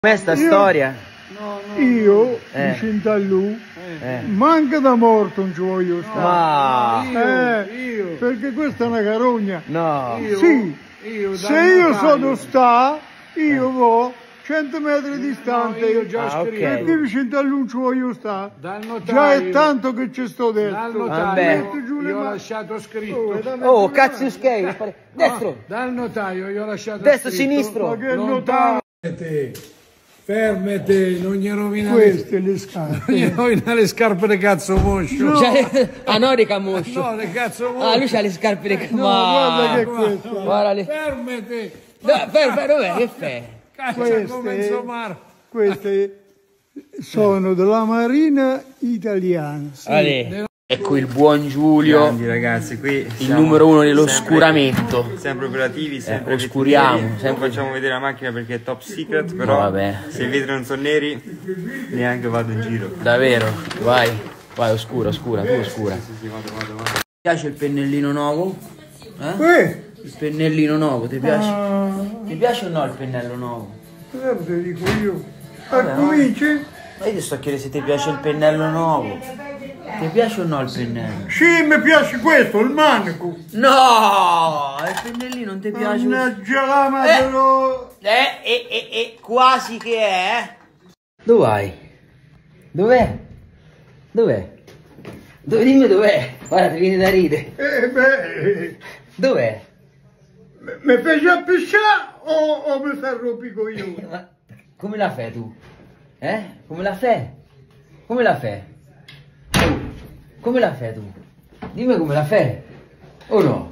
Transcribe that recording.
Com'è sta storia? Io, vicino a lui, manca da morto non ci voglio stare. Perché questa è una carogna. No. Sì, se io sono io vo 100 metri distante. Io già scritto. Perché vicino a lui non ci voglio stare. Dal notaio, Già è tanto che ci sto dal dentro. notaio io ho lasciato scritto. Oh, cazzo schei. Destro. Dal notaio io ho lasciato Destro, scritto. sinistro. Ma che notaio? Fermate, non gli rovina Queste le scarpe. non gli rovina le scarpe di cazzo moscio. Ah no, di camoscio. No, le cazzo moscio. Ah, lui c'ha le scarpe di camoscio. Guarda che questa. Guarda le... Fermate. Dov'è? Che fai? Cazzo come insomma. Queste sono della Marina italiana. Ale. Ecco il buon Giulio. Grandi ragazzi, qui Il numero uno dell'oscuramento. sempre operativi, sempre oscuriamo, vetrineri. sempre- Non facciamo vedere la macchina perché è top secret, però vabbè. se i vetri non sono neri neanche vado in giro. Davvero? Vai. Vai, oscura, tu oscura. Sì, vado. Ti piace il pennellino nuovo? Il pennellino nuovo, ti piace? Ti piace o no il pennello nuovo? Te dico io. Cominci? Ma io ti sto chiedendo se ti piace il pennello nuovo. Ti piace o no il pennello? Sì, mi piace questo, il manico. No! Il pennellino non ti piace? Mannaggia la madre. Quasi che è. Dove vai? Dov'è? Dimmi dov'è? Guarda, ti viene da ridere. Dov'è? Mi fai già pisciare o mi fai rompere io? Ma come la fai tu? Come la fai? Come la fai? Come la fai tu? Dimmi come la fai? O no?